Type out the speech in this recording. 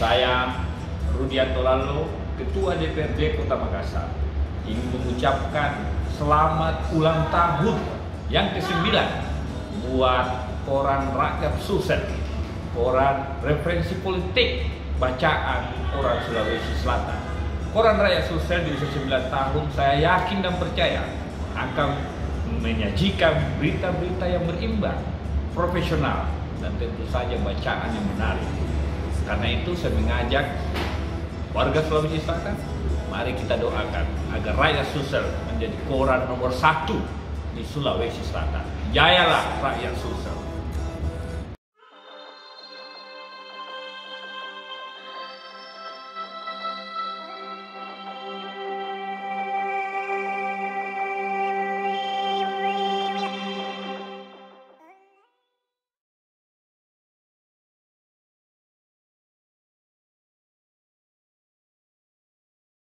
Saya Rudianto Lalo, Ketua DPRD Kota Makassar, ingin mengucapkan selamat ulang tahun yang ke-9 buat Koran Rakyat Sulsel, koran referensi politik bacaan orang Sulawesi Selatan. Koran Rakyat Sulsel di usia 9 tahun, saya yakin dan percaya akan menyajikan berita-berita yang berimbang, profesional, dan tentu saja bacaan yang menarik. Karena itu saya mengajak warga Sulawesi Selatan, mari kita doakan agar Rakyat Sulsel menjadi koran nomor 1 di Sulawesi Selatan. Jayalah Rakyat Sulsel.